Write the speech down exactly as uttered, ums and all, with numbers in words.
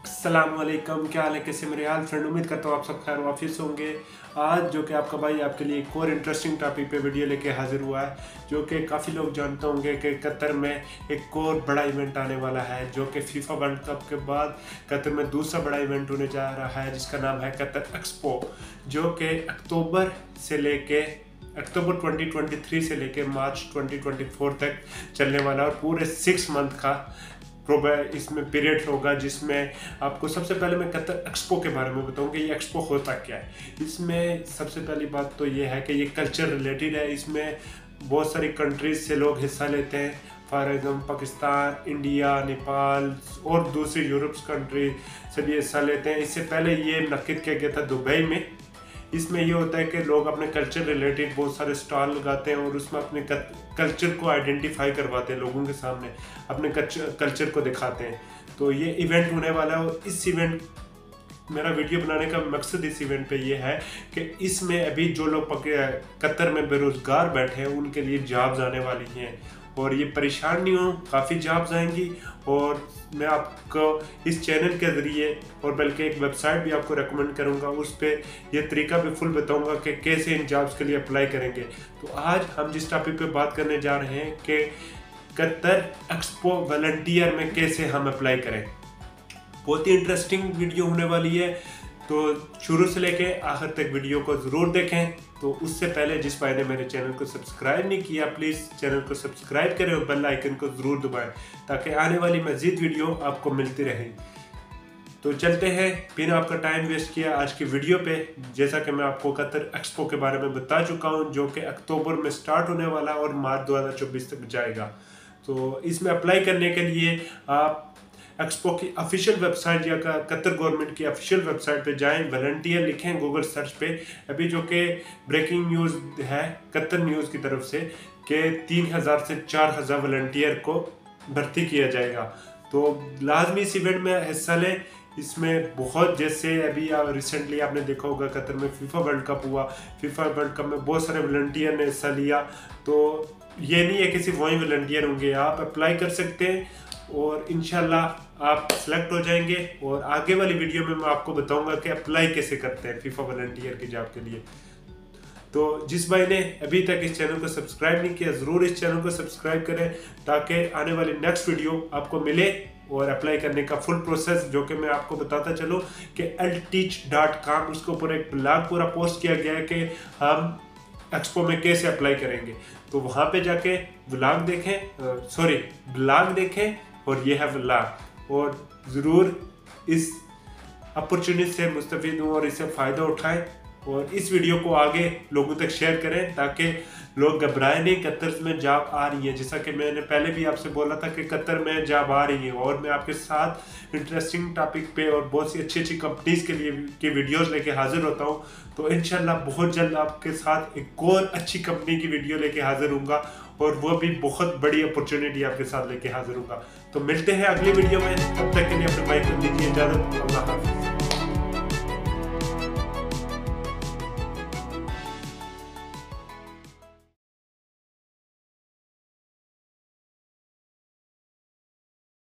अस्सलामुअलैकुम, क्या हाल है, कैसे मेरे हाल फ्रेंड। उम्मीद करता हूँ आप सब खैर वाफिस होंगे। आज जो कि आपका भाई आपके लिए एक और इंटरेस्टिंग टॉपिक पे वीडियो लेके हाजिर हुआ है, जो कि काफ़ी लोग जानते होंगे कि कतर में एक और बड़ा इवेंट आने वाला है, जो कि फीफा वर्ल्ड कप के बाद कतर में दूसरा बड़ा इवेंट होने जा रहा है, जिसका नाम है कतर एक्सपो, जो कि अक्टूबर से लेके अक्टूबर दो हज़ार तेईस से लेके मार्च दो हज़ार चौबीस तक चलने वाला और पूरे सिक्स मंथ का इसमें पीरियड होगा, जिसमें आपको सबसे पहले मैं कतर एक्सपो के बारे में बताऊंगा। ये एक्सपो होता क्या है। इसमें सबसे पहली बात तो ये है कि ये कल्चर रिलेटेड है। इसमें बहुत सारी कंट्रीज से लोग हिस्सा लेते हैं, for example Pakistan, India, Nepal और दूसरी यूरोप कंट्री से भी हिस्सा लेते हैं। इससे पहले ये मुनक्किद किया गया था दुबई में। इसमें ये होता है कि लोग अपने कल्चर रिलेटेड बहुत सारे स्टॉल लगाते हैं और उसमें अपने कल्चर को आइडेंटिफाई करवाते हैं, लोगों के सामने अपने कल्चर को दिखाते हैं। तो ये इवेंट होने वाला है और इस इवेंट मेरा वीडियो बनाने का मकसद इस इवेंट पे ये है कि इसमें अभी जो लोग कतर में बेरोज़गार बैठे हैं उनके लिए जॉब्स आने वाली हैं और ये परेशान नहीं हो, काफ़ी जॉब्स आएंगी। और मैं आपको इस चैनल के ज़रिए और बल्कि एक वेबसाइट भी आपको रेकमेंड करूंगा, उस पर यह तरीका भी फुल बताऊंगा कि कैसे इन जॉब्स के लिए अप्लाई करेंगे। तो आज हम जिस टॉपिक पे बात करने जा रहे हैं कि कतर एक्सपो वॉलंटियर में कैसे हम अप्लाई करें। बहुत ही इंटरेस्टिंग वीडियो होने वाली है, तो शुरू से लेके आखिर तक वीडियो को ज़रूर देखें। तो उससे पहले जिस भाई ने मेरे चैनल को सब्सक्राइब नहीं किया, प्लीज़ चैनल को सब्सक्राइब करें और बेल आइकन को ज़रूर दबाएं ताकि आने वाली मज़ीद वीडियो आपको मिलती रहे। तो चलते हैं बिना आपका टाइम वेस्ट किया आज की वीडियो पे। जैसा कि मैं आपको कतर एक्सपो के बारे में बता चुका हूँ, जो कि अक्टूबर में स्टार्ट होने वाला और मार्च दो हज़ार चौबीस तक जाएगा। तो इसमें अप्लाई करने के लिए आप एक्सपो की ऑफिशियल वेबसाइट या कतर गवर्नमेंट की ऑफिशियल वेबसाइट पे जाएं, वॉलंटियर लिखें गूगल सर्च पे। अभी जो कि ब्रेकिंग न्यूज़ है कतर न्यूज़ की तरफ से कि तीन हज़ार से चार हज़ार वॉलंटियर को भर्ती किया जाएगा। तो लाजमी इस इवेंट में हिस्सा लें। इसमें बहुत, जैसे अभी रिसेंटली आपने देखा होगा कतर में फीफा वर्ल्ड कप हुआ, फीफा वर्ल्ड कप में बहुत सारे वॉलंटियर ने हिस्सा लिया। तो ये नहीं है कि सिर्फ वही वॉलंटियर होंगे, आप अप्लाई कर सकते हैं और इंशाल्लाह आप सेलेक्ट हो जाएंगे। और आगे वाली वीडियो में मैं आपको बताऊंगा कि अप्लाई कैसे करते हैं फीफा वॉलंटियर की जॉब के लिए। तो जिस भाई ने अभी तक इस चैनल को सब्सक्राइब नहीं किया, ज़रूर इस चैनल को सब्सक्राइब करें ताकि आने वाली नेक्स्ट वीडियो आपको मिले और अप्लाई करने का फुल प्रोसेस, जो कि मैं आपको बताता चलूँ कि एल टीच डॉट कॉम उसके ऊपर एक ब्लॉग पूरा पोस्ट किया गया है कि हम एक्सपो में कैसे अप्लाई करेंगे। तो वहाँ पे जाके ब्लॉग देखें, सॉरी ब्लॉग देखें और ये है ब्लॉग, और ज़रूर इस अपॉर्चुनिटी से मुस्तफ़ीद हों और इससे फ़ायदा उठाएं और इस वीडियो को आगे लोगों तक शेयर करें ताकि लोग घबराए नहीं। कतर में जॉब आ रही है, जैसा कि मैंने पहले भी आपसे बोला था कि कतर में जॉब आ रही है और मैं आपके साथ इंटरेस्टिंग टॉपिक पे और बहुत सी अच्छी अच्छी कंपनीज के लिए की वीडियोस लेके हाजिर होता हूँ। तो इंशाल्लाह बहुत जल्द आपके साथ एक और अच्छी कंपनी की वीडियो लेके हाजिर होऊंगा और वो भी बहुत बड़ी अपॉर्चुनिटी आपके साथ लेके हाजिर होगा। तो मिलते हैं अगली वीडियो में, तब तक के लिए अपने भाई को दीजिए इजाज़त। अल्लाह हाफ़िज़।